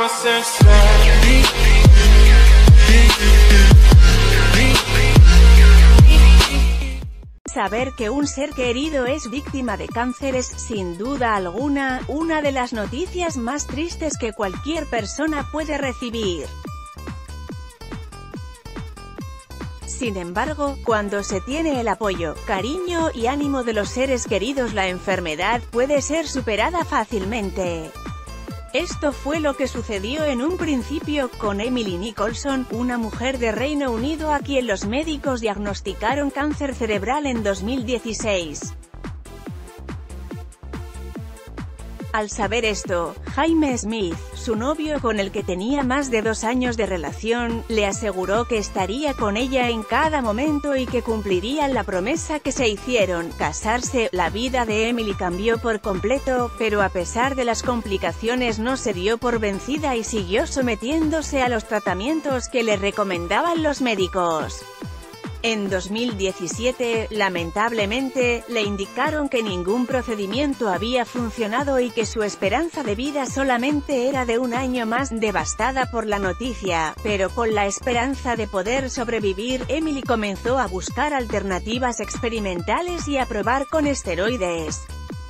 Saber que un ser querido es víctima de cáncer es, sin duda alguna, una de las noticias más tristes que cualquier persona puede recibir. Sin embargo, cuando se tiene el apoyo, cariño y ánimo de los seres queridos, la enfermedad puede ser superada fácilmente. Esto fue lo que sucedió en un principio con Emily Nicholson, una mujer de Reino Unido a quien los médicos diagnosticaron cáncer cerebral en 2016. Al saber esto, Jaime Smith, su novio con el que tenía más de 2 años de relación, le aseguró que estaría con ella en cada momento y que cumplirían la promesa que se hicieron, casarse. La vida de Emily cambió por completo, pero a pesar de las complicaciones no se dio por vencida y siguió sometiéndose a los tratamientos que le recomendaban los médicos. En 2017, lamentablemente, le indicaron que ningún procedimiento había funcionado y que su esperanza de vida solamente era de 1 año más. Devastada por la noticia, pero con la esperanza de poder sobrevivir, Emily comenzó a buscar alternativas experimentales y a probar con esteroides.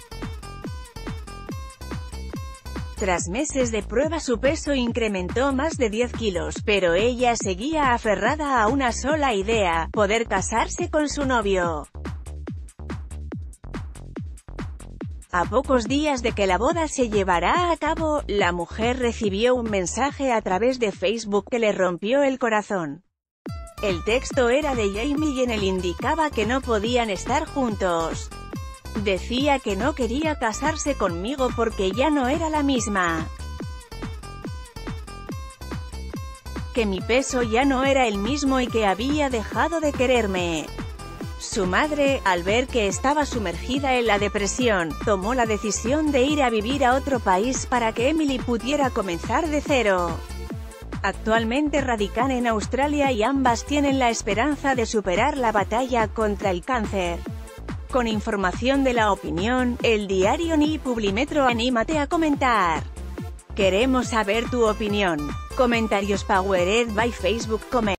Tras meses de prueba su peso incrementó más de 10 kilos, pero ella seguía aferrada a una sola idea: poder casarse con su novio. A pocos días de que la boda se llevara a cabo, la mujer recibió un mensaje a través de Facebook que le rompió el corazón. El texto era de Jamie y en él indicaba que no podían estar juntos. Decía que no quería casarse conmigo porque ya no era la misma. Que mi peso ya no era el mismo y que había dejado de quererme. Su madre, al ver que estaba sumergida en la depresión, tomó la decisión de ir a vivir a otro país para que Emily pudiera comenzar de cero. Actualmente radican en Australia y ambas tienen la esperanza de superar la batalla contra el cáncer. Con información de La Opinión, El Diario ni Publimetro. Anímate a comentar. Queremos saber tu opinión. Comentarios powered by Facebook Comment.